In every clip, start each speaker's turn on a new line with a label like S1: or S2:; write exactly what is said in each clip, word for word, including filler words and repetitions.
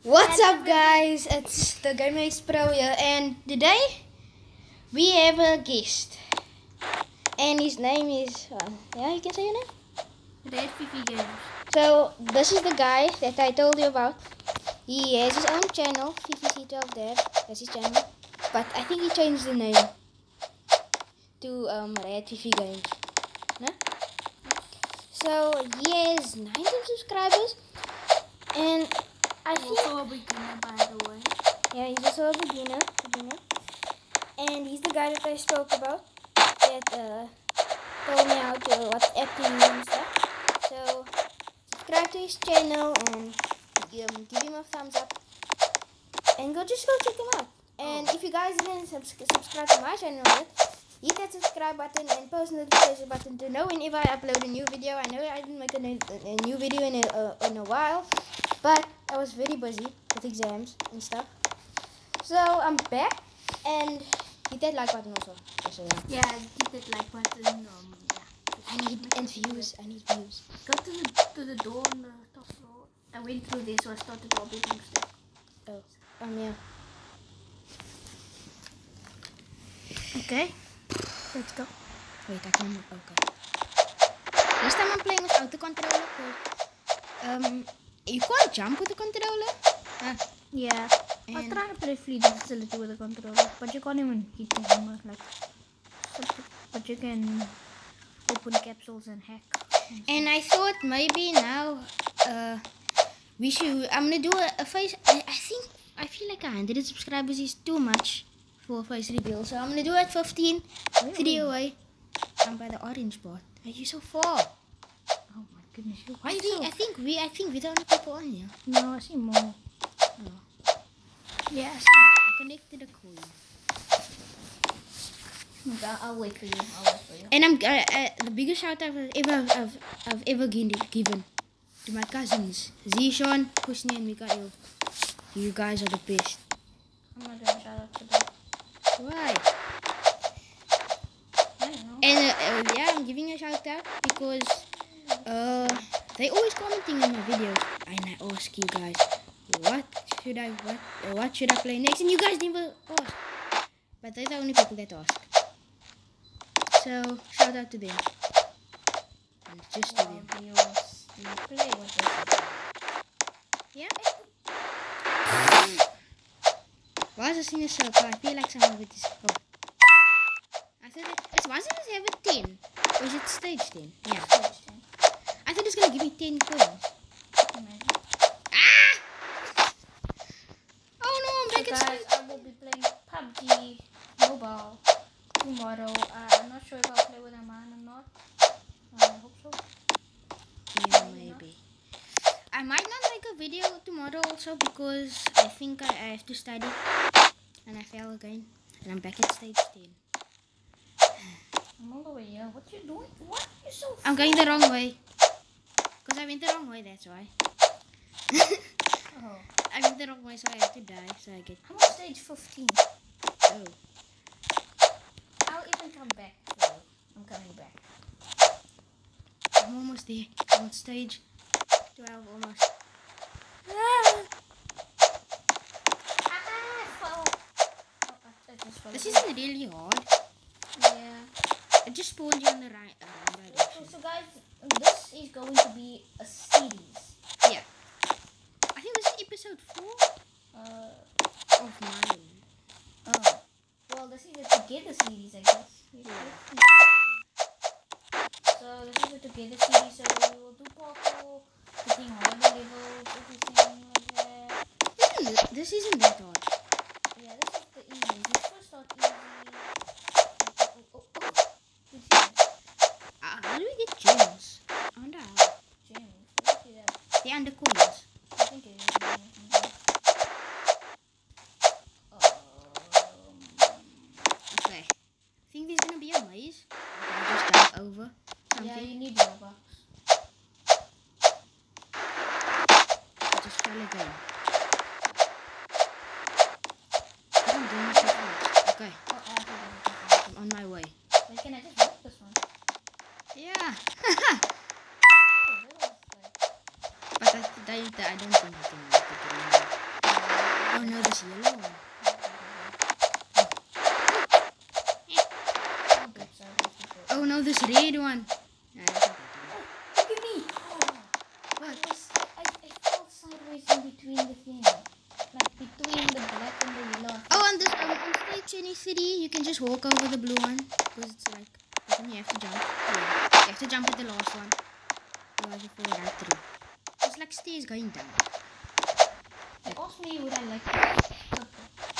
S1: What's up, guys? It's the Gamer Pro here, and today we have a guest, and his name is uh, yeah, you can say your name.
S2: radfifigames.
S1: So this is the guy that I told you about. He has his own channel, Fifi C twelve. There, that's his channel, but I think he changed the name to um radfifigames. No? So he has nineteen subscribers, and I think.
S2: Also a beginner, by the way.
S1: Yeah, he's also a beginner, beginner. And he's the guy that I spoke about that uh, told me how to what acting and stuff. So subscribe to his channel and um, give him a thumbs up. And go just go check him out. And if you guys didn't subs subscribe to my channel yet, hit that subscribe button and post notification button to know whenever I upload a new video. I know I didn't make a, new, a new video in a, uh, in a while, but I was very busy with exams and stuff. So I'm back, and hit that like button also. Just so you know.
S2: Yeah, hit that like button. Um, yeah.
S1: I need and views. I need views.
S2: Go to the to the door on the top floor. I went through this, so I started all big stuff.
S1: Oh, um yeah.
S2: Okay, let's go.
S1: Wait, I can. Okay. This time I'm playing without the controller. Um, you can't jump with the controller. Huh?
S2: Yeah, I was
S1: And
S2: trying to play Fleet Facility with a controller, but you can't even hit the hammer like. But you can open capsules and hack.
S1: And I thought maybe now uh we should I'm gonna do a, a face I, I think I feel like a hundred subscribers is too much for a face reveal, so I'm gonna do it fifteen.
S2: Really?
S1: Three away. I'm by the orange part. Are you so far?
S2: Oh my goodness, you
S1: I
S2: why
S1: think
S2: so?
S1: I think we I think we're the only people on here.
S2: No, I see more.
S1: No.
S2: Yeah, I see
S1: I connected a coin.
S2: more. Okay, I'll wait for you. I'll wait for you.
S1: And I'm uh, uh, the biggest shout out I've ever I've, I've ever given given to my cousins, Zishan, Kusni, and Mikael. You guys are the best.
S2: I'm not gonna shout out to them.
S1: Why?
S2: I don't know.
S1: And uh, uh, yeah, I'm giving a shout out because uh, they always commenting in my videos, and I ask you guys, what should I what uh, what should I play next? And you guys never ask, but they're the only people that ask. So shout out to them, and just to
S2: Well,
S1: them.
S2: do you, do you play with this?
S1: Yeah. Why is this in a circle? I feel like some of it is. Oh. I thought it, it's why does it have a ten? Or is it stage ten? Yeah.
S2: Stage ten.
S1: I thought it's gonna give me ten coins.
S2: Imagine.
S1: Ah! Oh no, I'm
S2: So
S1: back at
S2: guys,
S1: stage.
S2: I will be playing P U B G Mobile tomorrow. Uh, I'm not sure if I'll play with Aman or not. Uh, I hope so.
S1: Yeah, maybe. I might not make a video tomorrow also because I think I, I have to study. And I fail again. And I'm back at stage ten.
S2: I'm all the way here. What you doing? What? You're so
S1: I'm going the wrong way. Because I went the wrong way, that's why.
S2: Oh.
S1: I went the wrong way, so I have to die. So I get.
S2: I'm on stage fifteen.
S1: Oh.
S2: I'll even come back for you. I'm coming back.
S1: I'm almost there. I'm on stage twelve almost. Ah!
S2: Ah, I fell. Oh, I, I just fell.
S1: This isn't really hard.
S2: Yeah.
S1: It just spawned you in the right, uh, right
S2: So,
S1: direction.
S2: so guys, this is going to be a series.
S1: Yeah. I think this is episode four
S2: Uh,
S1: of mine.
S2: oh. Well, this is a together series, I guess. So this is a together series, so we will do parkour, getting harder levels, everything like that.
S1: This isn't, this isn't that hard.
S2: Yeah, this is the easy. We first start easy. Oh, oh, oh, oh. You see that?
S1: Uh, how do we get gems? I wonder how.
S2: James, you see that?
S1: They're under coins.
S2: I think it is. Um,
S1: Okay. I think there's gonna be a maze. Okay, I'll just jump over something.
S2: yeah, you need Robux.
S1: I just fell again. I'm doing it so fast. Okay,
S2: Oh, I have to do it.
S1: I'm on my way.
S2: Wait, can I just walk this one?
S1: Yeah.
S2: Oh, that was like.
S1: But I, I, I don't think I can make it anymore.
S2: this yellow one. Oh no, this red one. Nah, that's not that
S1: Look at me.
S2: one.
S1: I,
S2: What?
S1: was, I, I fell sideways in between the thing. Like between the black and the yellow.
S2: Oh, on this um, on stage twenty-three, you can just walk over the blue one because it's like I think you have to jump. Yeah, you have to jump at the last one. Otherwise, you fall right through. It's like stairs going down.
S1: They asked me would I like to skip the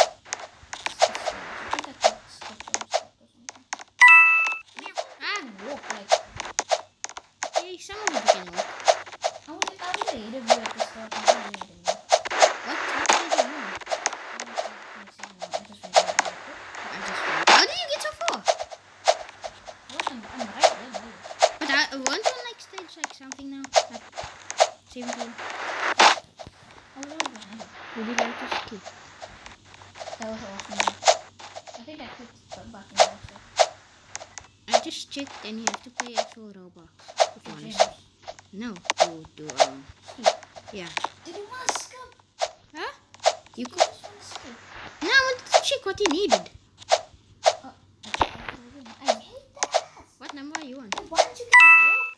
S1: I think I could skip those skip or something.
S2: Ah,
S1: Walk like
S2: yeah, some of it you can walk.
S1: I was I was ahead of you at the start. I didn't know.
S2: What? What stage are you on?
S1: I just went over it.
S2: I just fell. How did you get so far?
S1: What? I'm, I'm right there. Buddy.
S2: But I I want to like stage like something now. Like seventeen.
S1: I was always behind it.
S2: Would you like to skip?
S1: That was awesome. I think I clicked the button also.
S2: I just checked and you have to pay actual Roblox. If you want to
S1: James.
S2: skip. No, to to um
S1: Skip.
S2: yeah.
S1: Did you want to skip?
S2: Huh? You
S1: You
S2: could.
S1: just want to skip.
S2: No, I wanted to check what you needed.
S1: Oh, I hate that.
S2: What number are you on?
S1: Why don't you get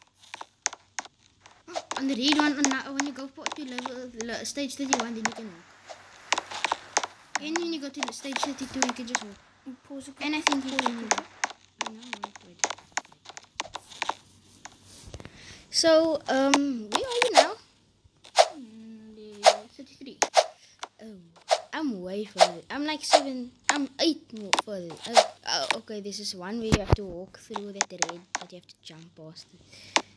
S1: walk?
S2: On the red one, on that, when you go for, to level le, stage thirty-one, then you can walk. And when you go to the stage thirty-two, you can just walk.
S1: Pause it.
S2: And I think you can. I know, wait, wait. So, um, where are you now? Mm, the thirty-three. Oh, I'm way further. I'm like seven. I'm eight more further. Oh, oh, okay, this is one where you have to walk through that red, but you have to jump past it.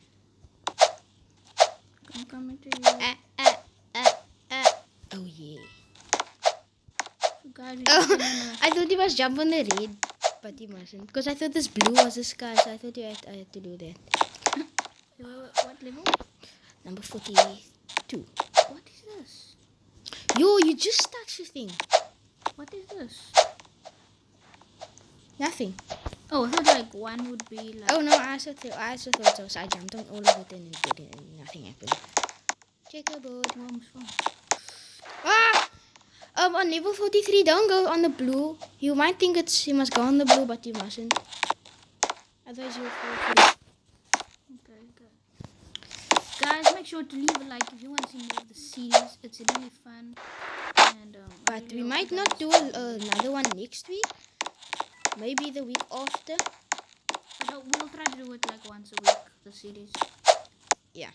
S1: I'm coming to you.
S2: Ah, ah, ah, ah. Oh yeah.
S1: So guys,
S2: Oh, I thought you must jump on the red, but you mustn't. Because I thought this blue was the sky, so I thought you had, I had to do that.
S1: what level?
S2: Number forty-two.
S1: What is this?
S2: Yo, you just touched the thing.
S1: What is this?
S2: Nothing.
S1: Oh, I thought like one would be like.
S2: Oh no, I also, th I also thought so. So I jumped on all of it and, it didn't, and nothing happened. Checkerboard.
S1: Worms fun.
S2: Ah! Um, on level forty-three, don't go on the blue. You might think it's you must go on the blue, but you mustn't. Otherwise, you'll fall through.
S1: Okay, okay. Guys, make sure to leave a like if you want to see more of the series. It's really fun. And um, I
S2: But
S1: really
S2: we
S1: hope
S2: might
S1: you
S2: not
S1: guys
S2: do
S1: enjoy
S2: a,
S1: it.
S2: another one next week. Maybe the week after.
S1: But uh, we'll try to do it like once a week. The series.
S2: Yeah.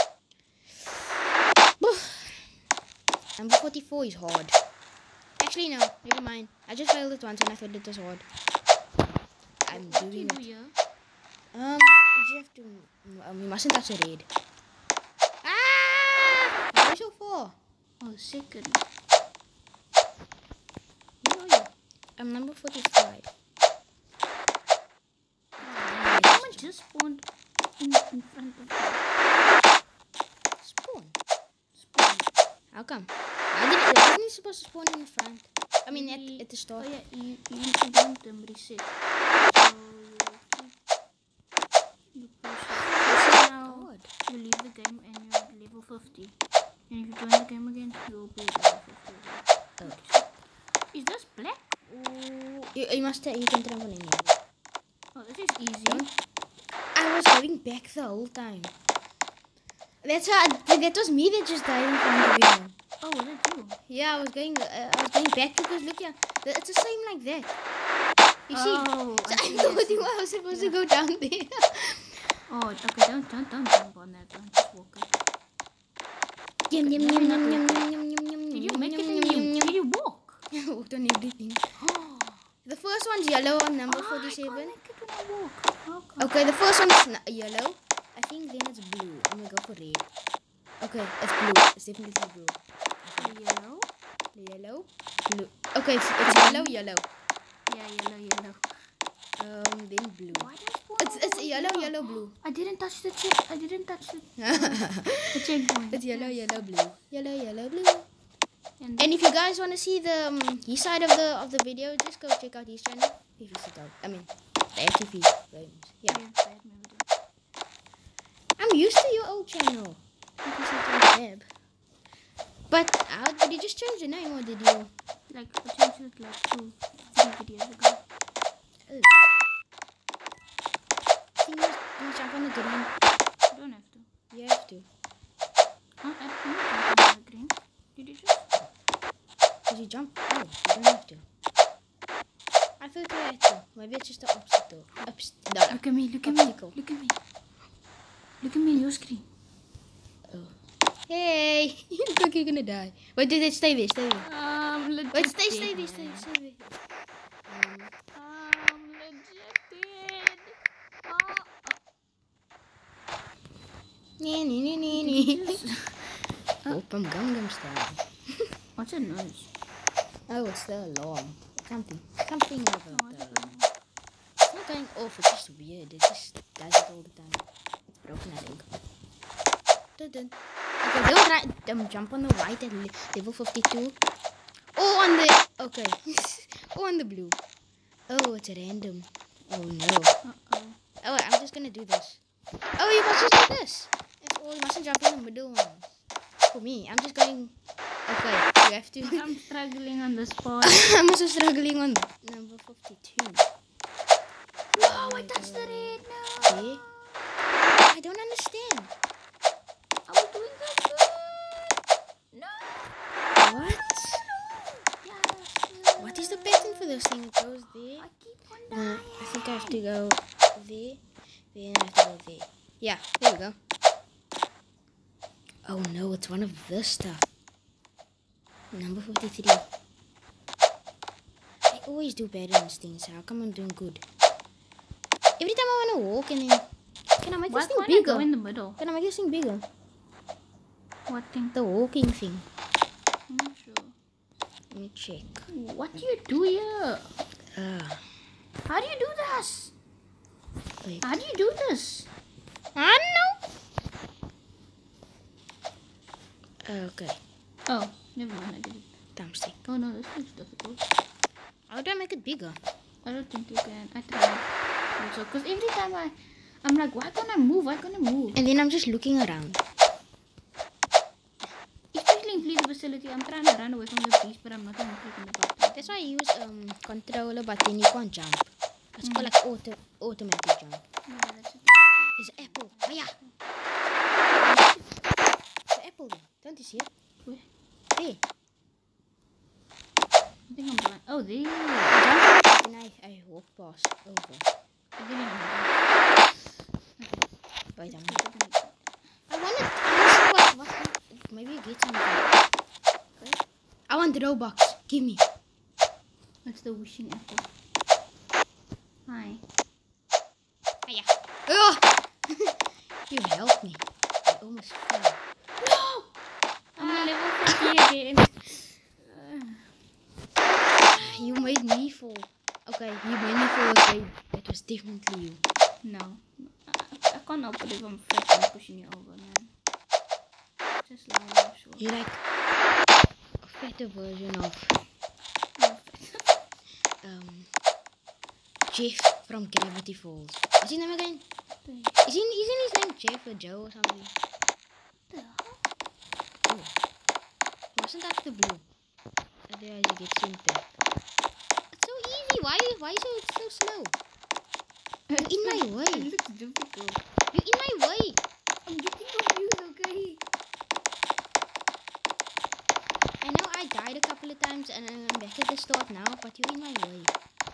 S2: Number forty-four is hard. Actually, no. Never mind. I just failed it once and I thought it was hard. I'm
S1: What do
S2: doing
S1: you do
S2: it.
S1: here?
S2: Um, you have to... Um, you mustn't touch the red. Ah! Why so far?
S1: Oh, second.
S2: Where are you? I'm number forty-five.
S1: Oh, someone just spawned in, in front of me.
S2: Spawn?
S1: Spawn.
S2: How come? I didn't... I wasn't supposed to spawn in the front. I mean,
S1: Maybe-
S2: at, at the start.
S1: Oh yeah, you, you need to don't um, reset. So you keep you push it. So now
S2: God.
S1: you leave the game and you're at level fifty. And if you join the game again, you'll be at level fifty again.
S2: Okay.
S1: Is this black or
S2: You, you must... You can try one anyway.
S1: oh this is easy.
S2: Don't. I was going back the whole time. That's how I, that was me that just died in front of you.
S1: Oh, was it you?
S2: Yeah, I was going. Uh, I was going back because look here, the- it's the same like that. You see?
S1: Oh,
S2: So
S1: I
S2: I
S1: see, I
S2: thought
S1: see.
S2: you I was supposed
S1: Yeah.
S2: to go down there.
S1: Oh, okay, don't don't don't jump on that one. Just walk it.
S2: Yum,
S1: Okay,
S2: yum,
S1: maybe
S2: yum,
S1: not
S2: yum,
S1: walk
S2: yum, yum, yum, yum,
S1: Did you
S2: yum,
S1: make it
S2: yum,
S1: in
S2: yum,
S1: you?
S2: yum, yum.
S1: Did you walk?
S2: I walked on everything. The first one's yellow on number
S1: Oh, I
S2: forty-seven.
S1: can't make it when I walk. Okay.
S2: Okay, the first one's n- yellow. I think then it's blue. I'm gonna go for red. Okay, it's blue. It's definitely blue.
S1: So yellow.
S2: The yellow, blue. Okay, it's, it's yellow, yellow.
S1: Yeah, yellow, yellow.
S2: Um, then blue.
S1: Why did I spawn
S2: It's
S1: all
S2: it's
S1: the way
S2: yellow,
S1: down?
S2: yellow, blue.
S1: I didn't touch the check. I didn't touch the, the checkpoint.
S2: It's yellow,
S1: Yes.
S2: yellow, blue. Yellow, yellow, blue.
S1: And,
S2: And if you guys want to see the um, his side of the of the video, just go check out his channel. If you sit out, I mean, the F T P games. Yeah, I'm used to your old channel. If you sit on tab. But how did you just change the name or did you?
S3: like I changed it like two, three videos ago.
S2: Oh. See, you must, you must jump on the green.
S3: You don't have to.
S2: You have to.
S3: Huh? I don't jump on the green. Did you just?
S2: Did you jump? Oh, you don't have to. I thought you had to. Maybe it's just an obstacle. Obst no, no.
S3: Look at me, look at
S2: Obstacle.
S3: me, look at me. Look at me on your screen.
S2: Oh. Hey! You look like you're gonna die. Wait, did it stay there? Stay there.
S3: Um, legit.
S2: Wait, stay, stay there, stay, stay there. Um,
S3: Um, legit dead. Oh,
S2: nee, nee, nee, nee, nee.
S3: oh.
S2: Op hem Gangnam Style.
S3: What's that noise?
S2: Oh, it's the alarm. Something. Something about
S3: Oh,
S2: the
S3: what's that
S2: alarm.
S3: noise?
S2: It's not going off, it's just weird. It just does it all the time. Broken, I think. Dun-dun. Okay, don't try. Um, jump on the white at le- level fifty-two. Oh, on the. Okay. Oh, on the blue. Oh, it's random. Oh, no.
S3: Uh-oh.
S2: Oh, I'm just gonna do this. Oh, you must just do this. That's all. You mustn't jump in the middle one. For me, I'm just going. Okay, you have to.
S3: I'm struggling on the spot.
S2: I'm also struggling on number fifty-two.
S3: No, I touched the red. No.
S2: See? I don't understand.
S3: I was doing so good. No.
S2: What?
S3: Yes.
S2: What is the pattern for this thing? It goes there.
S3: I keep on
S2: No,
S3: dying.
S2: I think I have to go there. Then I have to go there. Yeah, there we go. Oh no, it's one of this stuff. Number fifty-three. I always do bad in these things. How come I'm doing good? Every time I want to walk and then... Can I make
S3: Why
S2: this thing
S3: can't I
S2: bigger?
S3: go in the middle?
S2: Can I make this thing bigger?
S3: What thing?
S2: The walking thing.
S3: I'm not sure.
S2: Let me check.
S3: What do you do here?
S2: Ah,
S3: How do you do this?
S2: wait.
S3: How do you do this?
S2: I don't know. Okay.
S3: Oh, never mind. I did it.
S2: Thumbstick.
S3: Oh no, this looks difficult.
S2: How do I make it bigger?
S3: I don't think you can. I tried. Also, because every time I, I'm like, why can't I move? Why can't I move?
S2: And then I'm just looking around.
S3: Especially in police facility, I'm trying to run away from the police, but I'm not even clicking the button.
S2: That's why I use um controller, but then you can't jump. It's called like auto automatic jump.
S3: Yeah, that's it.
S2: There's an apple. Oh yeah. The apple there. Don't you see it?
S3: Where?
S2: There.
S3: I think I'm blind. Oh, there.
S2: Jump. Then I, I walk past over.
S3: I didn't know.
S2: Wait, I'm
S3: Okay.
S2: I want it. I want to see what, what maybe you get something. Okay. I want the Robux. Give me.
S3: That's the wishing apple. Hi.
S2: Oh yeah. Oh! You helped me. I almost fell.
S3: No! I'm on level fifty again.
S2: You made me fall. Okay, you made me fall again. It was definitely you.
S3: No. I, I can't help it if I'm fat and pushing you over, man. Just lie there, sure.
S2: You're like a fatter version of um Jeff from Gravity Falls. Is his name again? Is he, isn't his name Jeff or Joe or something? Oh. Mustn't touch the blue. Otherwise you get sent back. It's so easy. Why why so it's so slow? You're in my way.
S3: It looks difficult.
S2: You're in my way.
S3: I'm getting confused, okay?
S2: I know I died a couple of times and I'm back at the start now, but you're in my way.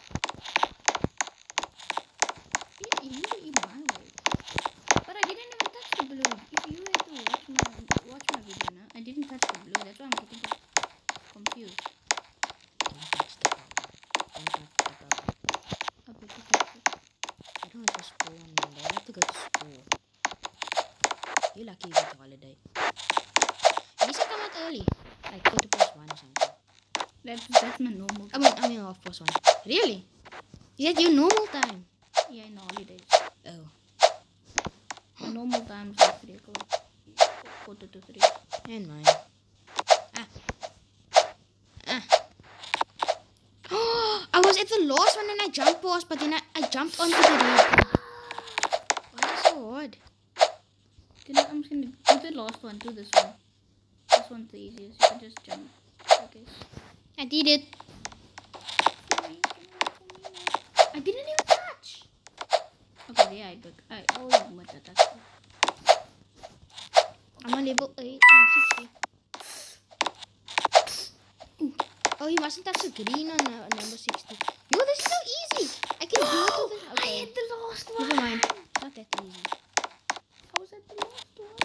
S3: You, you were in my way. But I didn't even touch the blue. If you were to watch my watch my video now, I didn't touch the blue. That's why I'm getting confused.
S2: Don't touch the bubble. Don't touch the bubble.
S3: I bet you touched it.
S2: I don't have to school on Monday. I have to go to school. You're lucky you get a holiday. At least I come out early. Like quarter past one or something.
S3: That's that's my normal.
S2: I mean, I mean half past one. Really? Is that your normal time?
S3: Yeah, in the holidays.
S2: Oh.
S3: My normal time is like three o'clock. Quarter to three.
S2: And mine. Ah. Ah. Oh, I was at the last one and I jumped past, but then I, I jumped onto the red. Why is it so hard?
S3: Can I, I'm just gonna do the last one. Do this one. This one's the easiest. You can just jump. Okay.
S2: I did it. level eight. I mean sixty. Oh, you mustn't touch the green on uh, number sixty. Yo, this is so easy. I can do it with this. Okay.
S3: I hit the last one.
S2: Never mind. It's not that easy.
S3: How was that the last one?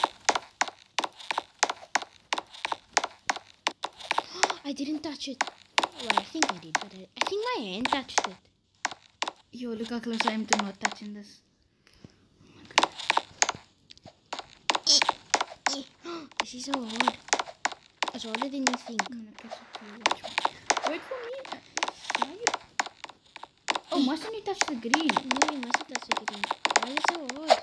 S2: I didn't touch it. Well, I think I did, but I, I think my hand touched it.
S3: Yo, look how close I am to not touching this.
S2: This is so hard. It's harder than you think.
S3: I'm gonna catch up to you. Watch me. Wait for me. Why you? Oh, mustn't you touch the green?
S2: No, you mustn't touch the green. Why is it so hard?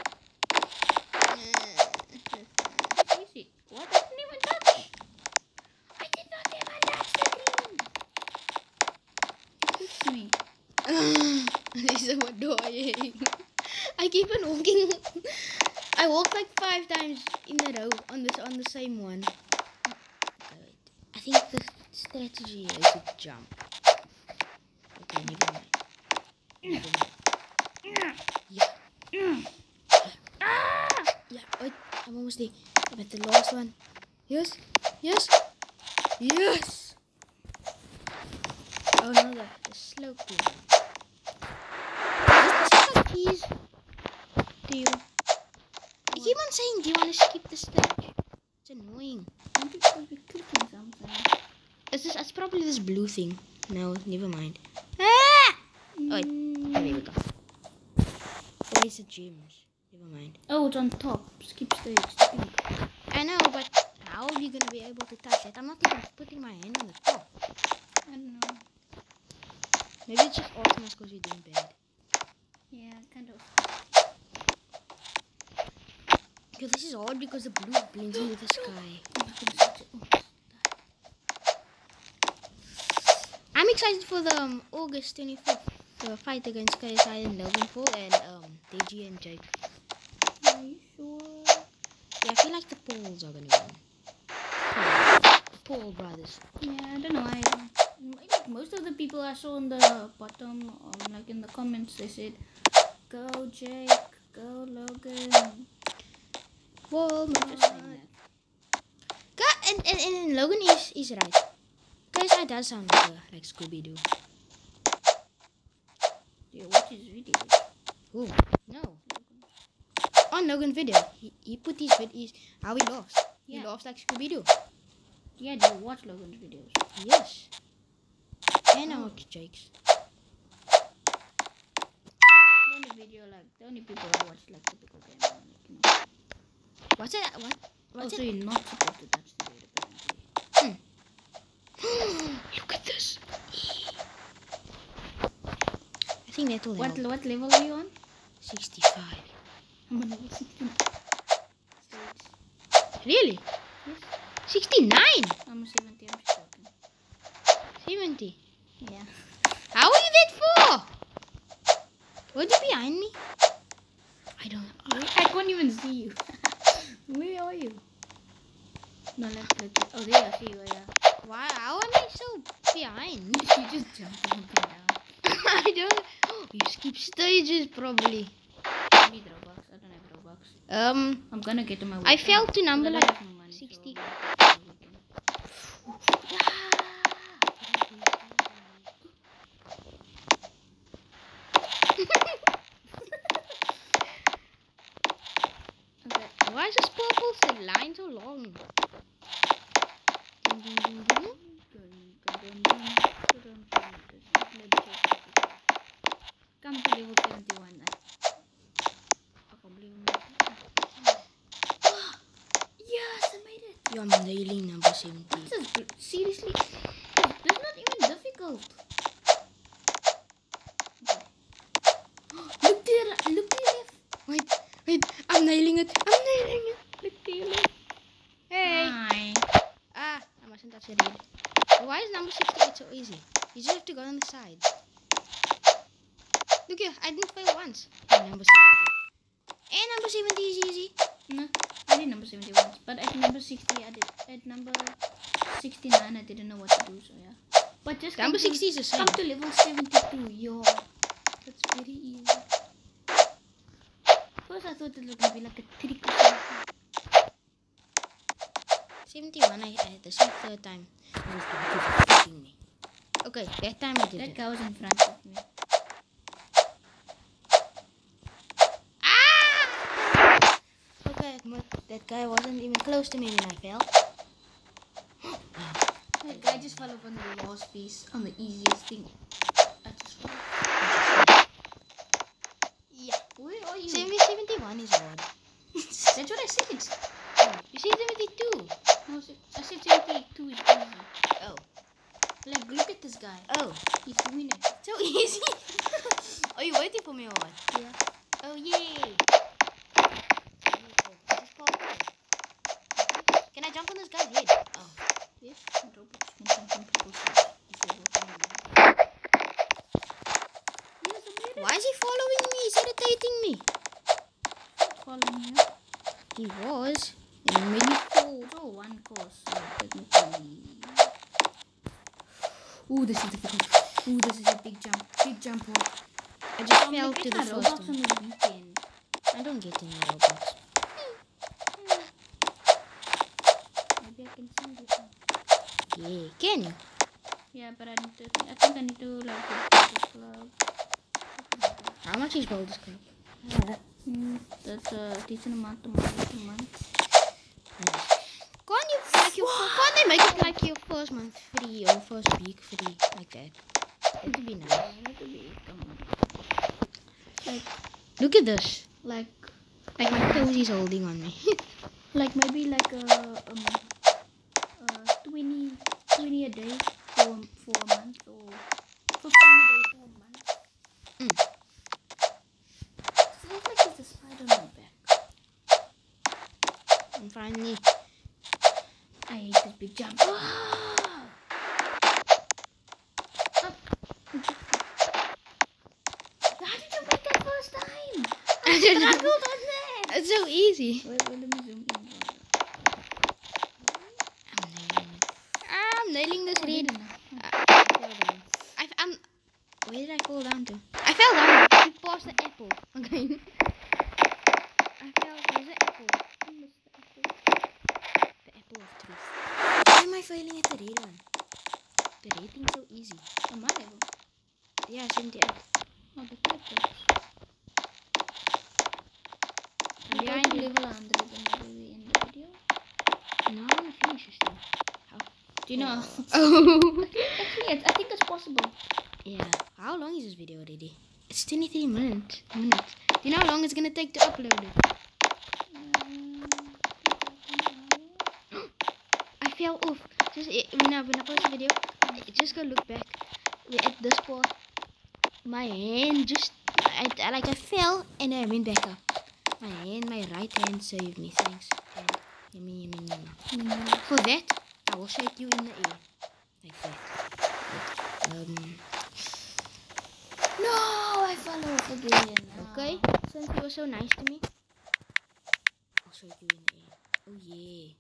S3: It's easy. What? I didn't even touch. I did not even touch the green. It hits me.
S2: This is so annoying. I keep on walking. I walk like five times in a row on this on the same one. Okay, wait. I think the strategy is to jump. Okay, never mind. Never mind. Yeah. Yeah, wait. I'm almost there. But the last one. Yes. Yes. Yes. Oh no, the, the slope thing. This is like keys. Do you? You keep on saying, do you want to skip the stage? It's annoying.
S3: Don't you supposed to be clicking something?
S2: It's, this, it's probably this blue thing. No, never mind. Ah!
S3: Mm.
S2: Oh, wait. Oh, there we go. Where's the gems? Never mind.
S3: Oh, it's on top. Skip stage. The pink.
S2: I know, but how are you going to be able to touch it? I'm not even putting my hand on the top.
S3: I don't know.
S2: Maybe it's just awesome because you're doing bad.
S3: Yeah, kind of.
S2: Yo, this is odd because the blue blends in with the sky.
S3: I'm not gonna touch it. Oh,
S2: I'm excited for the um, August twenty-fifth, the fight against K S I and Loganfall and um, Deji and Jake.
S3: are you sure?
S2: Yeah, I feel like the Pauls are gonna win. Paul, Paul brothers.
S3: Yeah, I don't know. I don't. Like most of the people I saw on the bottom, um, like in the comments, they said, "Go Jake, go Logan."
S2: Well,
S3: I'm just saying that.
S2: God, and, and, and Logan is, is right. K S I does sound like, a, like Scooby-Doo.
S3: Do you watch his videos?
S2: Ooh, no. On Logan video, he, he put his videos, how he laughs. He
S3: Yeah.
S2: laughs like Scooby-Doo.
S3: Yeah, do you watch Logan's videos?
S2: Yes. And I watch Jake's.
S3: The only video, like, the only people I watch, like, typical game. Like, you know.
S2: What's it? What? What's
S3: Also,
S2: it?
S3: you're not supposed to touch the video, apparently.
S2: Look at this. I think that'll
S3: What,
S2: help.
S3: what level are you on?
S2: sixty-five.
S3: I'm on level sixteen. Stage.
S2: Really?
S3: Yes.
S2: sixty-nine?
S3: I'm seventy, I'm just joking.
S2: seventy.
S3: Yeah.
S2: How are you that for? What are you behind me? I don't know.
S3: I can't even see you. Where are you? No, let's look. Oh, there, I see you, yeah.
S2: Why? How am I so behind?
S3: You just jumped up and down.
S2: I don't. You skip stages probably.
S3: I need Robux. I don't have Robux.
S2: Um,
S3: I'm gonna get to my
S2: I fell to number
S3: I don't
S2: like
S3: have no money, so
S2: sixty.
S3: I'll get to my weekend. Okay.
S2: Why is this purple thing line so long? Ding, ding, ding, ding.
S3: Come to level seventy-one. I can't believe I'm not. Yes, I made it.
S2: Yo, I'm nailing number seventy.
S3: This is seriously. This is not even difficult. Okay. Look to your, look to your left.
S2: Wait, wait, I'm nailing it. I'm nailing it.
S3: Look to your left.
S2: Hey.
S3: Hi.
S2: Ah, I mustn't touch the read. Why is number sixty-eight so easy? You just have to go on the side. Look here, I didn't fail once. And number seventy. And number seventy is easy.
S3: No, I did number seventy-one, but at number sixty, I did. At number sixty-nine, I didn't know what to do. So yeah. But just
S2: Number
S3: come to-
S2: sixty is the same.
S3: Come to level seventy-two, yo. That's very easy. First, I thought it was gonna be like a trick or something.
S2: seventy-one, I, I this is the third time. You're fucking me. Okay, that time I did
S3: That
S2: it.
S3: guy was in front of me.
S2: Ah! Okay, admit that guy wasn't even close to me when I fell.
S3: That guy just fell upon the last piece on the easiest thing. I just fell.
S2: Yeah.
S3: Where are you?
S2: seventy-one is hard.
S3: That's what I said.
S2: You said seventy-two.
S3: No, I said- I said seventy-two is easy.
S2: Oh.
S3: Like, look at this guy.
S2: Oh.
S3: He's doing it.
S2: So easy. Are you waiting for me or what?
S3: Yeah.
S2: Oh, yay. Can I jump on this guy's head? Oh.
S3: Yes. Roblox can jump on people's heads if you're walking around. Yes, I made it.
S2: Why is he following me? He's irritating me.
S3: Following you.
S2: He was. And he made me fall.
S3: It's all one course, so technically. Ooh, this is difficult. Ooh, this is a big jump. Big jump.
S2: I just
S3: I'm
S2: fell
S3: making
S2: to the
S3: a
S2: first
S3: Roblox
S2: one.
S3: on the weekend.
S2: I don't get any Roblox.
S3: Maybe I can send you some.
S2: Yeah. Can you?
S3: Yeah, but I need to. I think I need to like get this club.
S2: How much is Baldur's Club?
S3: Hmm, that's a decent amount of money per month.
S2: Can't you like your can't they make it like your first month free or first week free like that? That would be nice.
S3: That would be, come on. Like,
S2: Look at this.
S3: like,
S2: Like my toes is holding on me.
S3: like maybe like a um, uh, twenty, twenty a day for for a month or fifteen a day for a month.
S2: Mm.
S3: So it's like there's a spider on my back.
S2: And finally,
S3: I hate this big jump. Ah! Up. How did you make that first time?
S2: I don't know.
S3: Struggled on that.
S2: It's so easy.
S3: Wait, wait, let me zoom in.
S2: I'm nailing it. I'm nailing this
S3: Oh,
S2: read.
S3: didn't I?
S2: I fell down. I, I'm. Where did I fall down to? I fell down. I passed the apple. Okay. I fell. There's an apple. I missed the apple. The apple of truth. Why am I failing at the red one? The red thing's so easy.
S3: On my level.
S2: Yeah, seventy-eight.
S3: Oh, the characters.
S2: I'm
S3: We're
S2: behind
S3: going to
S2: you.
S3: level one hundred and maybe we end the video.
S2: No, I want to finish this thing. How?
S3: Do you know?
S2: Oh.
S3: Actually, it's, I think it's possible.
S2: Yeah. How long is this video already? It's twenty-three minutes. Minutes. Do you know how long it's gonna take to upload it? I fell off. Just eh, when I when I post the video, eh, just go look back. We're at this part. My hand just I, I like I fell and I went back up. My hand, my right hand saved me. Thanks. And yummy, yummy, yummy. For that, I will shake you in the air like that. Um.
S3: No, I fell off again.
S2: Okay. Since you were so nice to me, I'll shake you in the air. Oh yeah.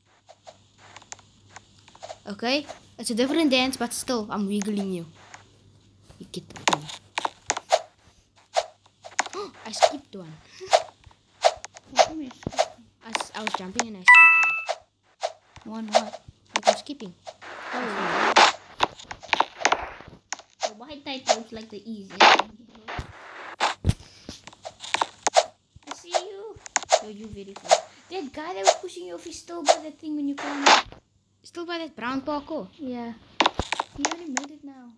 S2: Okay, it's a different dance, but still, I'm wiggling you. You get the thing. Oh, I skipped one.
S3: What do you mean?
S2: I, s- I was jumping and I skipped
S3: One what?
S2: one. Like I'm skipping.
S3: Oh, yeah. The white type looks like the easiest thing here. I see you. Yo, you very fast. That guy that was pushing you off is still by that thing when you come up.
S2: Still by that brown parkour.
S3: Yeah. He only made it now.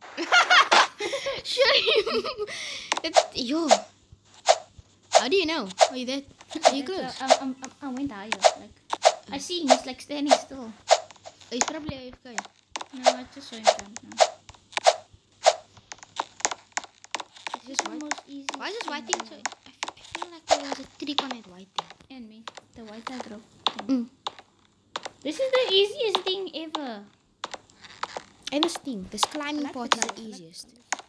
S2: Shame. It's, yo. How do you know? Are you there? Are you close?
S3: Uh, I'm, I'm, I went higher. Like, I see him. He's like standing still.
S2: Oh, he's probably A F K.
S3: No, I just saw him jump now.
S2: It's just white.
S3: Most easy.
S2: Why is this white thing so... I f- I feel like there was a trick on that white thing.
S3: And me. The white I drop.
S2: Mm.
S3: This is the easiest thing ever.
S2: And this thing, this climbing
S3: like
S2: part
S3: the
S2: is the
S3: colours, I like
S2: easiest.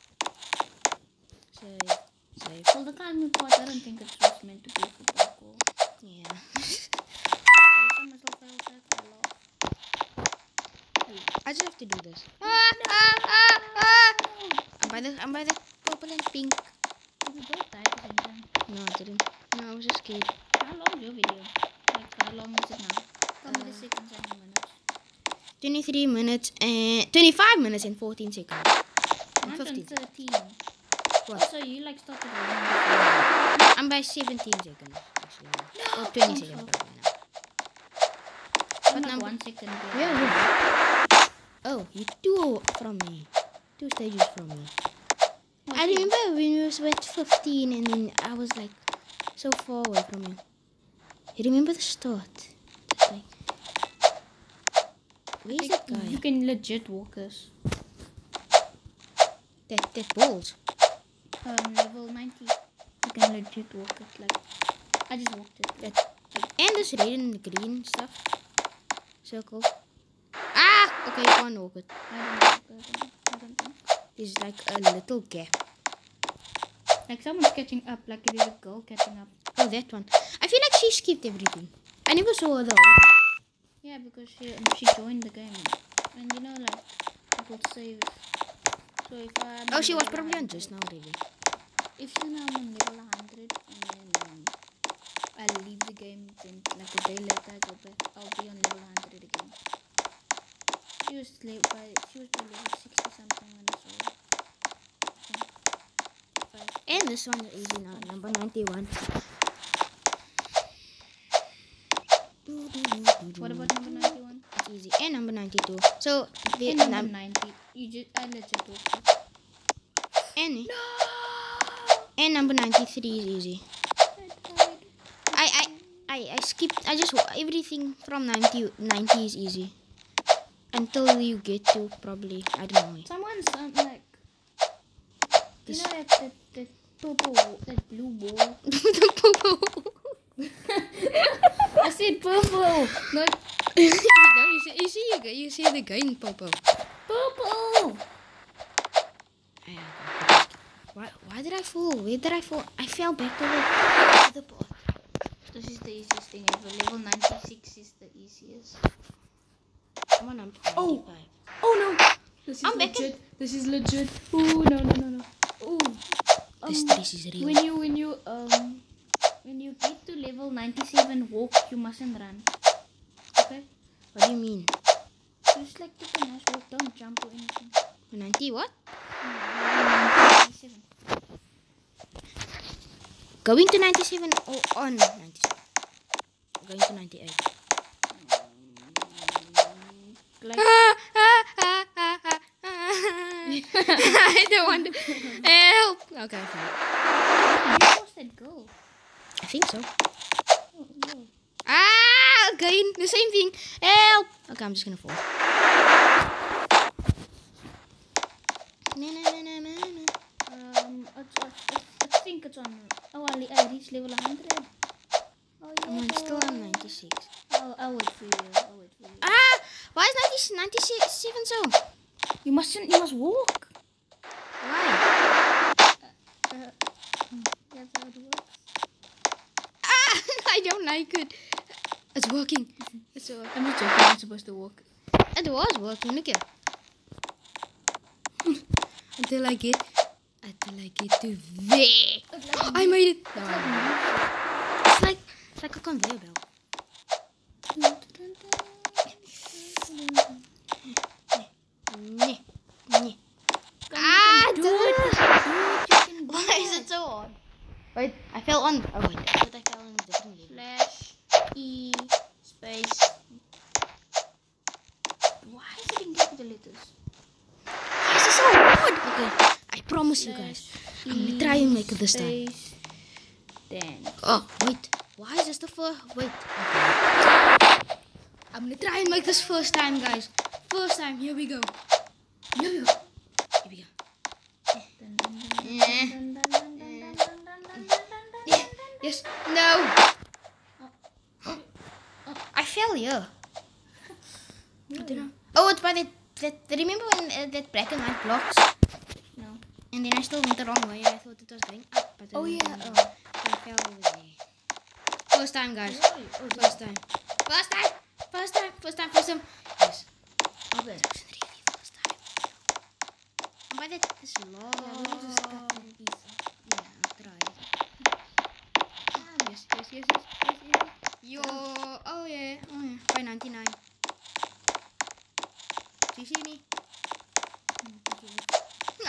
S2: So, so
S3: Well, the climbing part, I don't think it's just meant to be for parkour.
S2: yeah.
S3: Every time I still fail that, I laugh.
S2: I just have to do this. Ah, ah, ah, ah. I'm by the, I'm by the purple and pink.
S3: We both died at the same time.
S2: No, I didn't. No, I was just scared.
S3: How long is your video? Like, how long is it now? How many
S2: Uh,
S3: seconds and minutes?
S2: twenty-three minutes and twenty-five minutes and fourteen seconds. And
S3: Mine's on
S2: fifteen.
S3: thirteen.
S2: What?
S3: Oh, so you like started around.
S2: I'm by seventeen seconds. Actually. Or
S3: No,
S2: twenty
S3: I'm
S2: seconds
S3: so-
S2: probably now.
S3: I'm
S2: What
S3: like
S2: number?
S3: one second. behind.
S2: Where are you? Oh, you two from me. Two stages from me.
S3: Oh,
S2: I
S3: shit.
S2: remember when you was at fifteen and then I was like so far away from you. You remember the start? Just like, where's
S3: Like,
S2: that guy?
S3: You can legit walk us.
S2: That that balls.
S3: Um, level ninety. You can legit walk it. Like, I just walked it.
S2: That and this red and green stuff. Circle. Ah! Okay, you can't walk it.
S3: I don't know. I don't, I don't think.
S2: There's like a little gap.
S3: Like someone's catching up. Like there's a girl catching up.
S2: Oh, that one. I feel like she skipped everything. I never saw her the whole time.
S3: Yeah, because she um, she joined the game, and you know like it will save. So if I'm
S2: Oh, she was
S3: level
S2: probably on
S3: one hundred,
S2: just now, really.
S3: If you know I'm on level one hundred and then um, I leave the game, then like a day later I go back, I'll be on level one hundred again. She was le- by she was by level sixty something when I saw her. Five.
S2: And this one is easy now, number ninety-one.
S3: What about number ninety-one?
S2: It's easy. And number ninety-two. So, the
S3: And number
S2: num-
S3: ninety. You just I legit walked it.
S2: and,
S3: No.
S2: and number ninety-three is easy.
S3: I died.
S2: I, I, I, I skipped, I just, everything from ninety, ninety is easy. Until you get to probably, I don't know.
S3: Someone's um, like, you know that, that, that purple, wall- that blue ball?
S2: The purple.
S3: I said purple, not
S2: No, you see, you see, you, you see the guy in purple.
S3: purple.
S2: Why, why did I fall? Where did I fall? I fell back to the, to the ball.
S3: This is the easiest thing ever. Level ninety-six is the easiest.
S2: Come on, I'm
S3: Oh.
S2: ninety-five.
S3: Oh no! This is
S2: I'm back in-
S3: legit. This is legit. Oh no no no no. Oh.
S2: The
S3: Um,
S2: stress is real.
S3: when you when you um when you get to level ninety-seven, walk. You mustn't run. Okay.
S2: What do you mean?
S3: Just like take a nice walk. Don't jump or anything.
S2: ninety what?
S3: ninety-seven.
S2: Going to ninety-seven or on ninety-seven? Going to ninety-eight.
S3: Like
S2: Ah, ah, ah, ah, ah, ah. I don't want to help. Okay, fine.
S3: you lost that girl.
S2: I think so.
S3: Oh, no.
S2: Ah, again, the same thing. Help. Okay, I'm just gonna fall. Na, na, na, na, na, na.
S3: Um, it's, it's, I think it's on. Oh, I, I reached level one hundred. Oh yeah.
S2: I'm on- still on ninety-six.
S3: I'll, I'll wait for you. I'll wait for you.
S2: Ah, why is ninety, ninety-seven so?
S3: You mustn't. You must walk.
S2: Why?
S3: Uh, that's how it works.
S2: Ah, I don't like it. It's working. It's working.
S3: I'm just joking. I'm supposed to walk.
S2: It was working. Look here. Until I get, until I get to there. I made it. No, I didn't. It's like, it's like a conveyor belt. Nyeh, nyeh. Ah,
S3: do
S2: dude.
S3: it. Do it. You can do
S2: Why is it so hard? Wait, I fell on. Oh wait, I thought I fell on a different level.
S3: Slash E space. Why is it in capital letters?
S2: Why is it so hard? Okay, I promise you guys, I'm gonna try and make it this time.
S3: Space. Dance.
S2: Oh wait, why is this the first? Wait, okay. I'm gonna try and make this first time, guys. First time. Here we go. Here we go. Here we go.
S3: Dun, dun, dun,
S2: Yeah.
S3: dun, dun, dun, dun, dun, dun, dun, dun, dun, dun.
S2: Yes. No. I fell here. I don't know. Oh, it's by that. that remember when uh, that black and white blocks?
S3: No.
S2: And then I still went the wrong way. I thought it was going up, but
S3: Oh
S2: then
S3: yeah.
S2: I
S3: Oh.
S2: fell over there. First time, guys.
S3: Oh,
S2: First time. First time. First time. First time. First time. Yes.
S3: okay.
S2: It was really first time. And by that, this long.
S3: Yeah, we just cut that piece off.
S2: Yeah, I'll try. Yes, yes, yes, yes, yes, yes. Yo. Oh yeah. Oh yeah. By ninety-nine. Do you see me? Ah.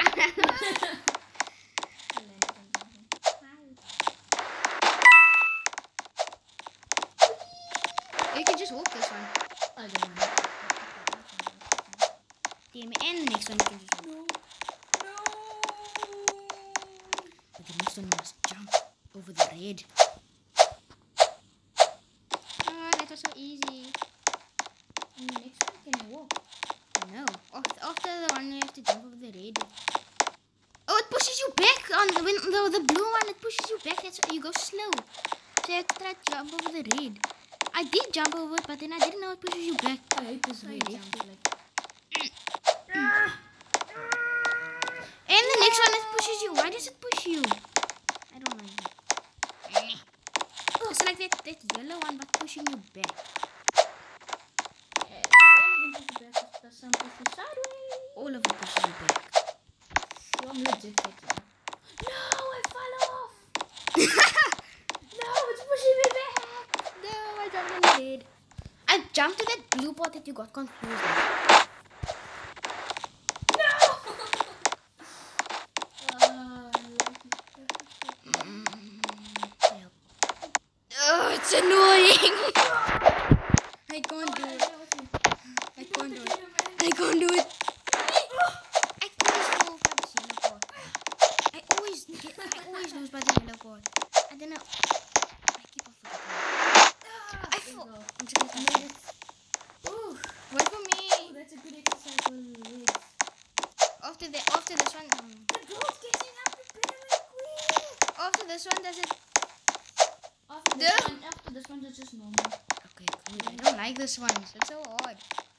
S2: You can just walk this one.
S3: I don't know.
S2: Damn it. And the next one you can just walk.
S3: No.
S2: But the next one you must jump over the red. Oh, that was so easy.
S3: And the next one, can you walk?
S2: No. After, after the one you have to jump over the red. Oh, it pushes you back on the, when the, the blue one. It pushes you back. That's why you go slow. So you have to try to jump over the red. I did jump over it, but then I didn't know it pushes you back.
S3: I hate this way
S2: Sorry,
S3: jump. Like,
S2: and the next one it pushes you. Why does it push you? I don't like it. Oh, it's like that, that yellow one, but pushing you back.
S3: yeah, all of them push you back. There's some push you sideways.
S2: All of it pushes you back.
S3: So I'm legit getting. No, I fell off. No, it's pushing me back.
S2: No, I jumped on the red. I jumped to that blue part that you got confused with.
S3: No. uh,
S2: Help. Oh, it's annoying. I can't do it. I can't do it. I can't do it. I always fall by the yellow part. I always get, I always lose by the yellow part. I don't know. I keep on forgetting. I fall. I'm just gonna made it.
S3: Ooh,
S2: Wait for me.
S3: oh, that's a good exercise for the legs.
S2: After the after this one, um,
S3: The girl's getting up very quick.
S2: after this one, does it?
S3: After
S2: The-
S3: this one, after this one, it's just normal.
S2: Okay, good. I don't like this one. It's so hard.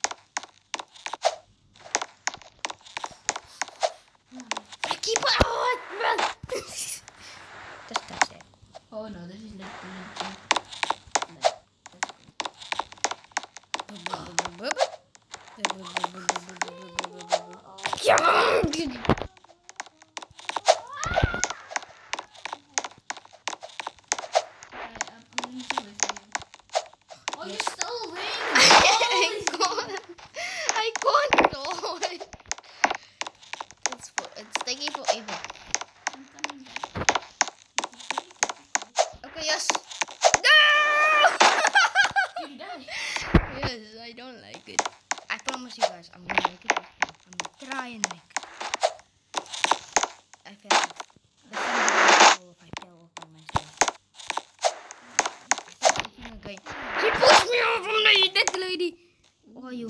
S2: I keep on. Oh, just touch that.
S3: Oh no, this is like brilliant jump. Oh, you're still winning.
S2: I can't. I can't do it. It's for, it's taking forever.
S3: I'm coming back.
S2: Okay, yes. No!
S3: You die.
S2: Yes, I don't like it. I promise you guys, I'm gonna make it. I'm gonna try and make it. I fell off. The thing didn't fall off. I fell off by myself. I started thinking again. She pushed me off from the that lady. Who are you?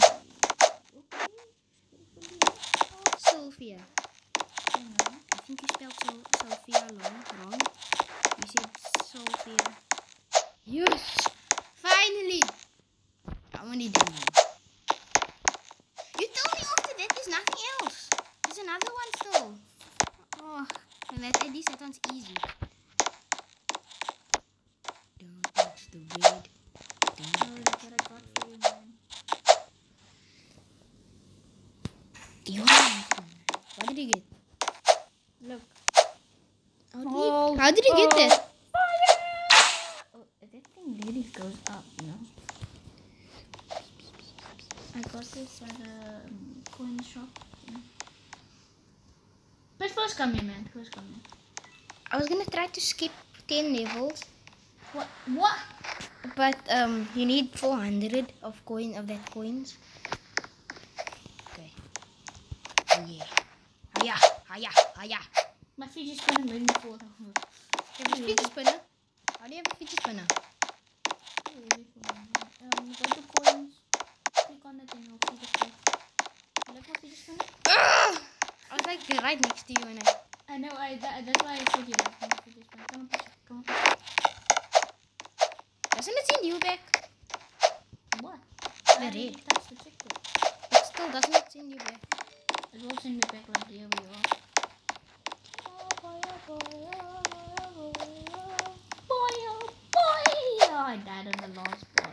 S2: Sophia. I think you spelled so Sophia wrong. Wrong. You said Sophia. Yes. Finally. I'm only done now. You told me after that there's nothing else. There's another one still. Oh, and that, at least that one's easy. Don't touch the red. Don't
S3: Oh,
S2: touch.
S3: that's what I got for you, man.
S2: You want what did you get?
S3: Look.
S2: How did,
S3: Oh,
S2: you, how did you get
S3: oh.
S2: that?
S3: Oh, that thing really goes up, you know. I got this at a um, coin shop. Yeah. But first come here, man. First come here.
S2: I was gonna try to skip ten levels,
S3: What? What?
S2: but um, you need four hundred of coin of that coins. Okay. Oh yeah. Hiya, hiya, hiya.
S3: My feet is gonna make me fall down.
S2: You have a fidget spinner? How do you have a fidget spinner?
S3: Um, go to coins. Click on it and you'll see the stuff. You like my fidget spinner?
S2: Ugh! I was like right next to you and I.
S3: I know. I that, that's why I said you like my fidget spinner. Come on, push it. Come on, push it.
S2: Doesn't it send you back?
S3: What?
S2: The
S3: I
S2: red.
S3: didn't touch the checkbook.
S2: It still doesn't send you back.
S3: It will send me back like here we are. Boy, oh boy! Oh, I died on the last part.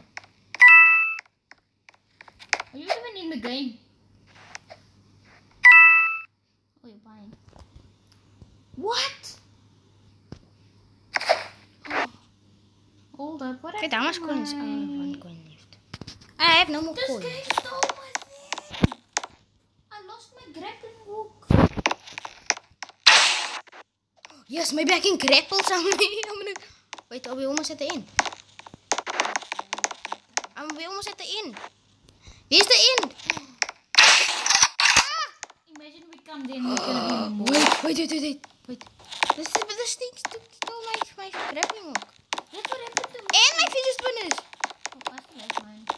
S3: Are you even in the game? Oh, you're buying. What? Oh. Hold up, what
S2: Okay, how much
S3: happened
S2: coins?
S3: to
S2: I have
S3: my-
S2: one coin left. I have no more
S3: This
S2: coins.
S3: game stole my thing! grappling hook.
S2: Yes, maybe I can grapple somebody. I'm gonna wait. Are we almost at the end? I'm we almost at the end. Here's the end.
S3: Imagine we come there and we're gonna be more.
S2: Wait, wait, wait, wait, wait. Wait. This is this thing took stole my my grappling hook.
S3: That's what happened to me.
S2: And my fidget spinners.
S3: Oh, I feel like mine.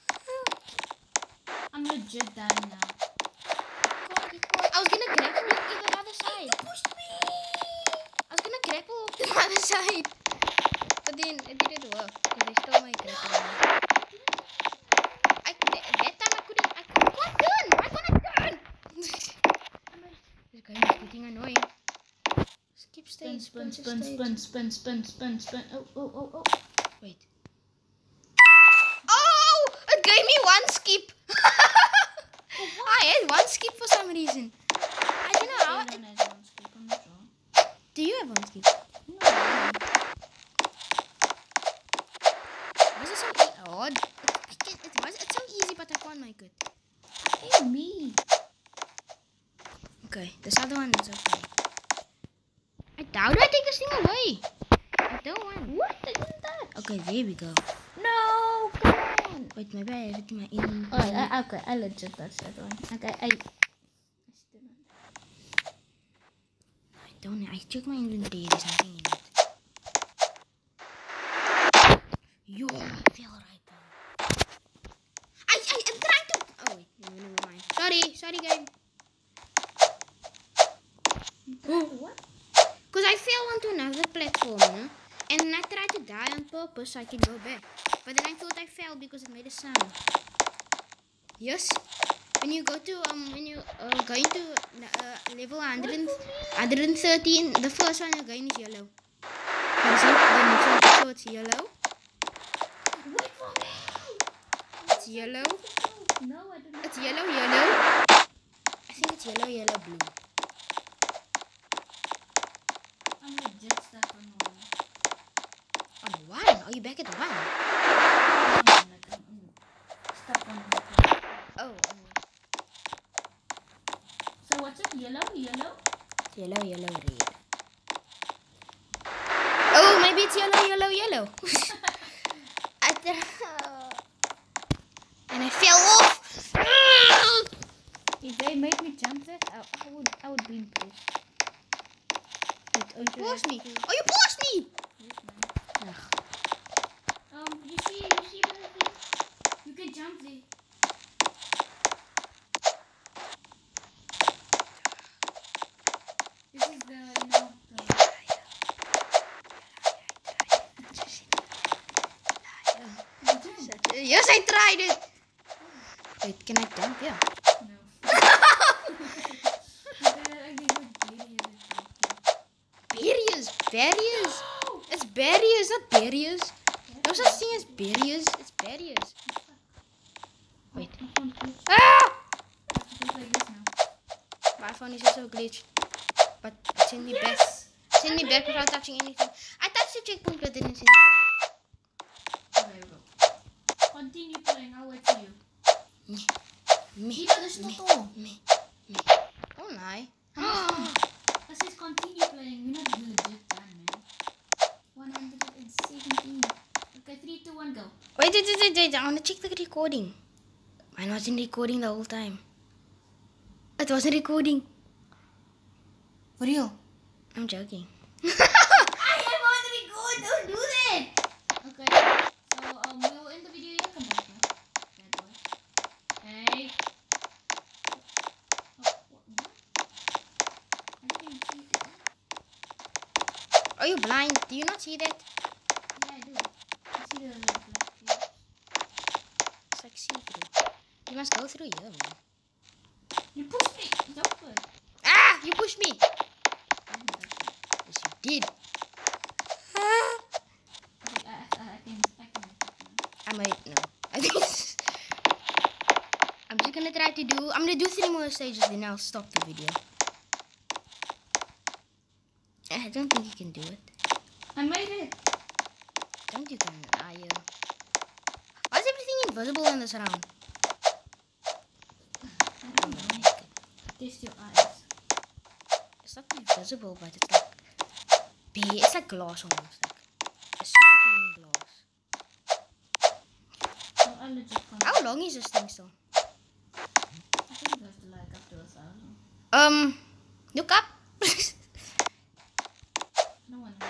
S3: I'm legit dying now.
S2: I was gonna grapple hook to the other side.
S3: Push me!
S2: I was gonna grapple hook to the other side. But then it didn't work because they stole my grappling hook. I that, that time I couldn't I couldn't what turn? Why can't I turn? This guy is getting annoying. Skip
S3: Spin,
S2: stage,
S3: spin,
S2: spin,
S3: spin,
S2: stage.
S3: spin, spin, spin, spin, spin. Oh, oh, oh, oh.
S2: Wait. Oh! It gave me one skip. I had one skip for some reason. I don't know how.
S3: Everyone has one skip, I'm not sure.
S2: Do you have one skip?
S3: No, I don't.
S2: Was it so easy? Oh, it, it, it was. It's so easy, but I can't make it.
S3: Hey, me.
S2: Okay, this other one is okay. I, how do I take this thing away? I don't want.
S3: What? I didn't touch.
S2: Okay, there we go.
S3: No, come on.
S2: Wait, maybe I have it in my inventory.
S3: Oh, I, okay, I legit touched that one. Okay, I. I still don't.
S2: I don't know. I checked my inventory. There's nothing in it. Yo, I feel right now. I, I, I'm trying to. Oh wait, no, never mind. Sorry, sorry, game.
S3: What?
S2: Because I fell onto another platform, no? And then I tried to die on purpose so I can go back. But then I thought I fell because it made a sound. Yes? When you go to, um, when you uh, go into uh, level one hundred, one thirteen, the first one again is yellow. What is it? The next one, so it's yellow.
S3: Wait for me!
S2: It's yellow.
S3: No, I don't know.
S2: It's yellow, yellow. I think it's yellow, yellow, blue.
S3: I'm legit stuck on one.
S2: On one? Are you back at one?
S3: I'm like, I'm, I'm stuck on one.
S2: Oh, oh.
S3: So what's it? Yellow? Yellow?
S2: Yellow, yellow, red. Oh, maybe it's yellow, yellow, yellow. I th- and I fell off.
S3: If they made me jump that, I, I would I would be impressed.
S2: Wait, oh, you paused me. Oh, you paused me. Ugh.
S3: Um, you see, you see the thing? You can jump there. This is the, you know, the...
S2: Yes, I tried it. Wait, can I jump? Yeah.
S3: No.
S2: Barriers, barriers.
S3: No!
S2: It's barriers, not barriers. No such thing as barriers. It's barriers. Wait. Ah!
S3: Like this now.
S2: My phone is also glitched. But send me back. Send me back without touching anything. I touched the checkpoint, but didn't send me back.
S3: Okay, bro. Continue playing. I'll wait for you.
S2: Me, me,
S3: Even the
S2: me,
S3: stotto.
S2: me, me. Don't lie.
S3: It says continue playing. We're not legit done, man. one hundred seventeen. Okay, three, two, one, go.
S2: Wait, wait, wait, wait. I want to check the recording. Mine wasn't recording the whole time. It wasn't recording.
S3: For real?
S2: I'm joking.
S3: I am already good. Don't do that. Okay. So um, we'll end the video. You come back now. Bad boy. Hey. Oh, what? I didn't see it.
S2: Are you blind? Do you not see that?
S3: Yeah, I do. I see the black cubes.
S2: It's like see through. You must go through here, man.
S3: You pushed me. Don't push.
S2: Ah! You pushed me.
S3: I didn't touch it.
S2: Yes, you did. Ah!
S3: Okay, I, I, I can, I can make it now.
S2: I might no. I think it's- I'm just gonna try to do. I'm gonna do three more stages, then I'll stop the video. I don't think you can do it.
S3: I made it.
S2: Don't you can lie. You. Why is everything invisible in this round?
S3: I don't know. Test your eyes.
S2: It's not invisible, but it's like big. It's like glass almost, like a super clean glass.
S3: So I'll just come.
S2: How long is this thing still?
S3: I think it goes to like up to a thousand.
S2: Um, look up.
S3: No one.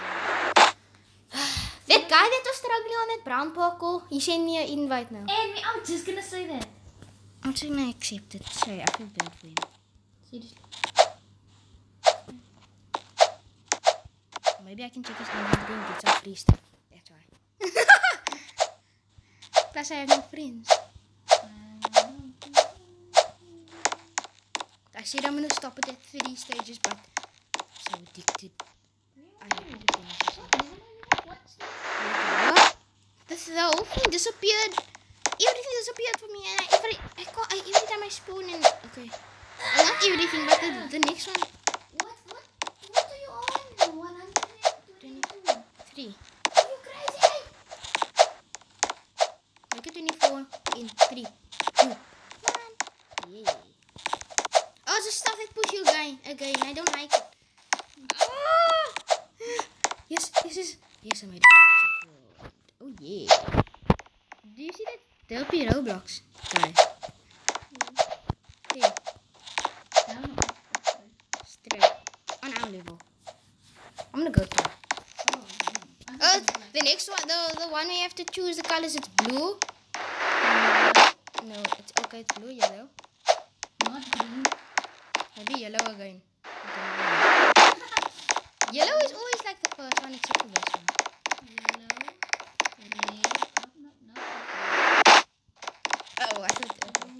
S2: That guy that was struggling on that brown parkour, he sent me an invite now.
S3: And me, I was just gonna say that.
S2: I'm just gonna accept it. Sorry, I feel bad for him.
S3: Seriously.
S2: Maybe I can check his inventory and get some free stuff. That's why. Plus, I have no friends. I said I'm gonna stop it at three stages, but I'm so addicted. I need to finish this one. What? This, the whole thing disappeared. Everything disappeared for me, and I, every, I can't, I, every time I spawn and okay, well, not everything, but the, the next one.
S3: What? What? What are you on? one hundred twenty-two.
S2: Three.
S3: Are you crazy?
S2: Make it twenty-four in three, two, one. Yeah. Oh, it's the stuff that push you again. Again, I don't like it. Ah! Yes, this is. Yes, I made it. Oh yeah. Do you see that? There'll be Roblox guy. Hey,
S3: Down.
S2: straight on our level. I'm gonna go to.
S3: Oh, yeah.
S2: Oh, the next one, the the one where you have to choose the colors. It's blue. No, it's okay. It's blue, yellow.
S3: Not green.
S2: Maybe yellow again. Yellow is always like the first one except for this one.
S3: Yellow. Red. Oh, no, no.
S2: Oh, I thought okay.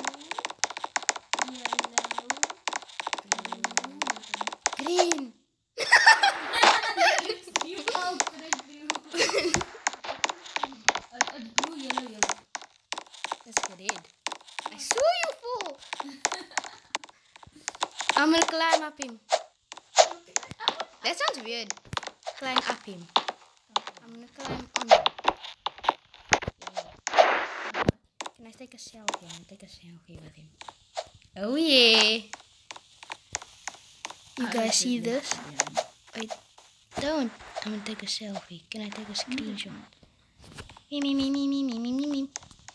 S3: Yellow.
S2: Green.
S3: You all correct blue. Uh, uh, blue, yellow, yellow.
S2: That's red. I saw you fall. I'm gonna climb up him. That sounds weird. Climb up him. I'm gonna climb on him. Yeah. Can I take a selfie? I'm gonna take a selfie with him. Oh yeah. You guys see this? I don't. I'm gonna take a selfie. Can I take a screenshot? Me me me me me me me me me.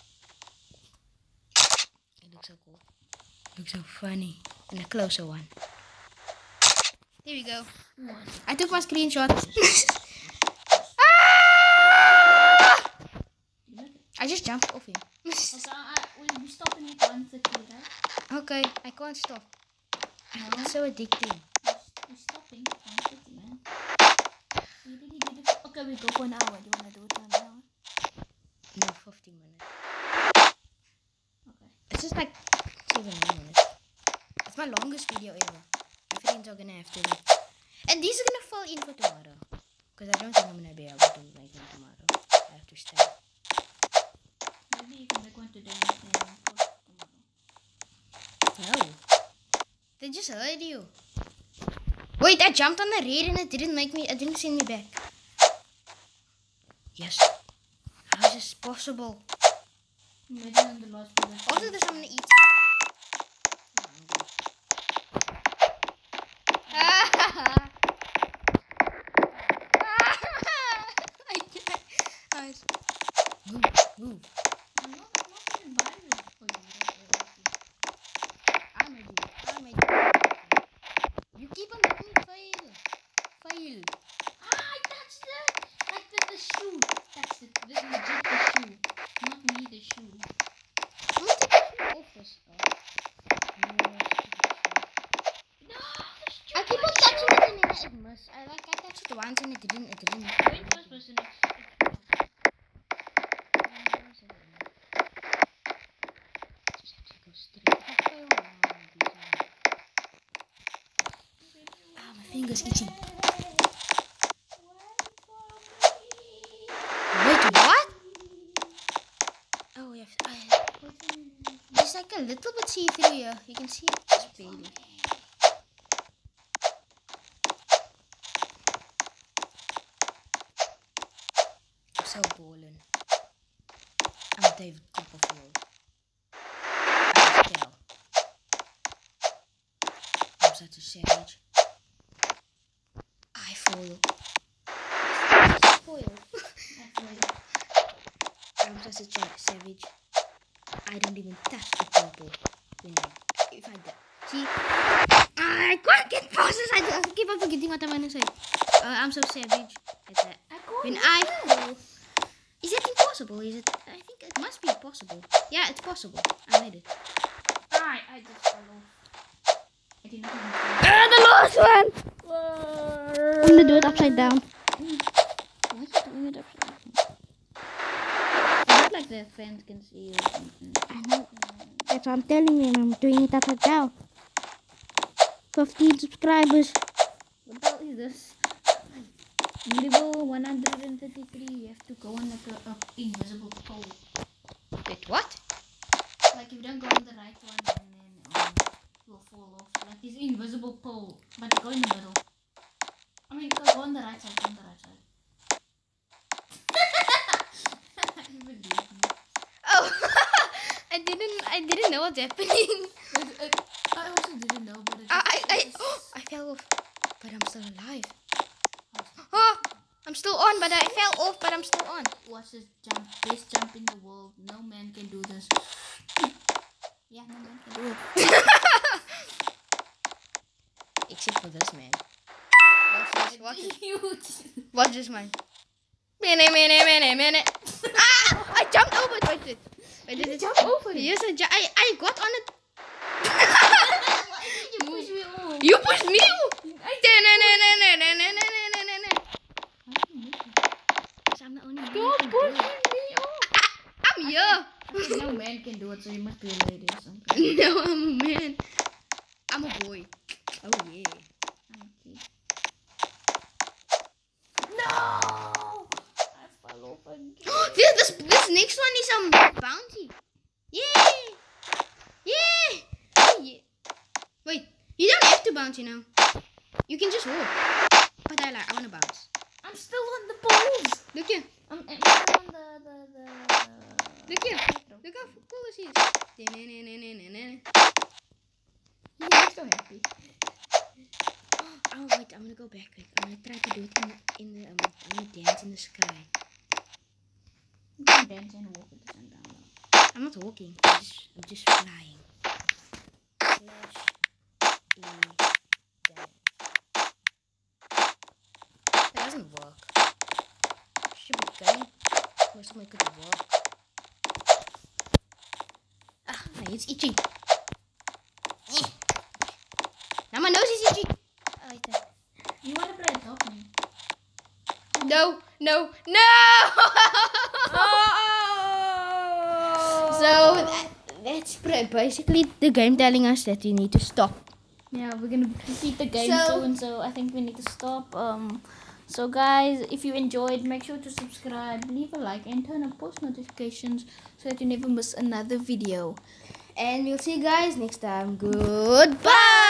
S2: It looks so cool. Looks so funny. And a closer one. There we go. I took my screenshot. Ah! I just jumped off him.
S3: Okay, I, we'll be stopping at one thirty, right?
S2: Okay, I can't stop.
S3: No.
S2: It's so addicting.
S3: We're stopping at one thirty, man. We really did it. Okay, we go for an hour. Do you want to do it for an hour?
S2: No, fifteen minutes.
S3: Okay.
S2: It's just like seven minutes. It's my longest video ever. My friends are gonna have to like. And these are gonna fall in for tomorrow. Because I don't think I'm gonna be able to make them tomorrow. I have to stay.
S3: Maybe you can make one today and post tomorrow.
S2: No. They just heard you. Wait, I jumped on the red and it didn't make me, it didn't send me back. Yes. How is this possible?
S3: Maybe on the last video.
S2: After this, I'm gonna eat something. Move, move.
S3: I'm not, I'm not even buying it for you.
S2: I made you. I made you. You keep on making me fail. Fail.
S3: Ah, I touched it! Like the, the shoe. That's it. This is legit the shoe. Not me, the shoe.
S2: I'm gonna take the shoe off this.
S3: No, the shoe.
S2: I keep on touching it and then it missed. I like I touched it once and it didn't. It didn't.
S3: Wait, first person.
S2: Ah, my finger's itching. Wait, what? Oh, yeah. It's like a little bit see-through here. You can see it just barely. I'm so ballin'. I'm David Copperfield. I can tell. such a savage. I foil. Foil. I'm such a cha- savage. I don't even touch the purple. If I die. See? I can't get passes. I, I keep on forgetting what I'm gonna say. Uh, I'm so savage at that.
S3: I can't
S2: When
S3: do
S2: I
S3: that.
S2: fall. Is it impossible? Is it? I think it must be possible. Yeah, it's possible. I made it.
S3: I, I just fell off. I didn't even
S2: Ah, the last one! I'm gonna do it upside down.
S3: Why is it doing it upside down? It's not like the fans can see you or something.
S2: I know. That's what I'm telling you, and I'm doing it upside down. fifteen subscribers.
S3: What the hell is this? Level one hundred thirty-three, you have to go on like a, a invisible pole.
S2: Wait, what?
S3: Like if you don't go on the right one, and then um, you'll fall off. Like this invisible pole, but go in the middle. I mean, go, go on the right side, go on the right side. You believe me.
S2: Oh, I didn't. I didn't know what's happening.
S3: It, it, I also didn't know, but it
S2: I, I, I,
S3: just-
S2: oh, I fell off, but I'm still alive. Oh, I'm still on, but I fell off, but I'm still on.
S3: Watch this jump, best jump in the world. No man can do this. Yeah, no man can do it.
S2: Except for this man. Watch this. Watch this.
S3: Huge.
S2: Watch this man. Minute, minute, minute, minute. Ah! I jumped over it. Wait, wait. Wait, did
S3: You
S2: it
S3: jump over it?
S2: Yes, I, ju- I, I got on it.
S3: You push me off.
S2: You pushed me. I'm the only man who
S3: Don't
S2: can do
S3: push
S2: it.
S3: me off.
S2: I'm here.
S3: I think no man can do it, so you must be a lady or something.
S2: No, I'm a man. I'm a boy. Oh yeah.
S3: Okay. No! I fell off again.
S2: this, this this next one is um bouncy. Yay! Yay! Oh, yeah. Wait, you don't have to bounce, you know. You can just walk. But I like I wanna bounce.
S3: I'm still on the poles.
S2: Look here.
S3: I'm, I'm still on the the the.
S2: Look here. Look how cool this is.
S3: You're so happy.
S2: Oh wait, I'm gonna go back. Like, I'm gonna try to do it in the, in the um, I'm gonna dance in the sky.
S3: You can dance and walk at the same time.
S2: I'm not walking. I'm just, I'm just flying. Slash E dance. It doesn't work. Stupid game. Must make it work. Ah, my head's itching. Eh. Now my nose is itchy. I like that.
S3: You want to play top me?
S2: No, no, no! So that, that's pr- basically the game telling us that we need to stop.
S3: Yeah, we're gonna repeat the game
S2: So-
S3: soon, so I think we need to stop. Um, so guys, if you enjoyed, make sure to subscribe, leave a like, and turn on post notifications so that you never miss another video.
S2: And we'll see you guys next time. Goodbye!